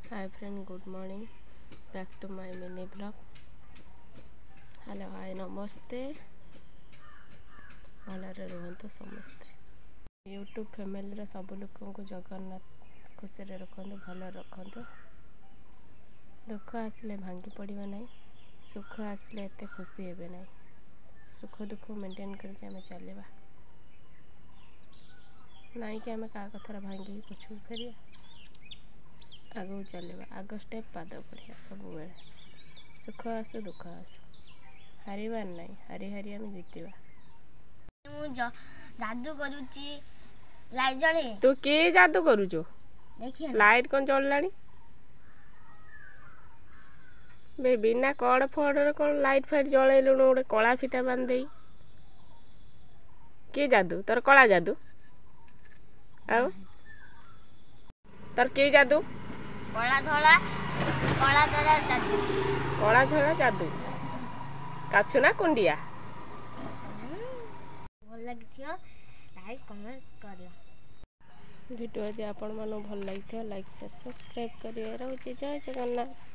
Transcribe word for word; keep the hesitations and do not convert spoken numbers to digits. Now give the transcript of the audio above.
Hi friend, good morning. Back to my mini vlog. Hello, hi, नमस्ते. भलरे रुहतु समस्ते. YouTube family सब लोक को जगन्नाथ खुशी रखु भल रखु. दुख आसले भांगी पड़ा ना, सुख आसले एत खुशी हे ना. सुख दुख मेंटेन करके आम चलवा ना कि आम क्या कथार भांगी पछू फेरिया. आगू चलवा, आग स्टेप पाद पढ़िया सब बेले. सुख आसु दुख आसु हारिबार नहीं, हारी हारी आम जीतवा. जादू करूची लाइट जले. तू के जादू करूचो? देखिए लाइट कौन चललानी बे? बिना कड़ फड़ कौन लाइट फाइट जलैलु? गोटे कला फिता बांध दे. के जादू तोर? कला जादू? आउ तोर के जादू? कला धला कला धला जादू. कला धला जादू काछु ना कुंडिया. भल लगी लाइक कमेंट करियो. वीडियो यदि आपण मन भल लगी लाइक शेयर सब्सक्राइब करिए. रहूची जय जगन्नाथ.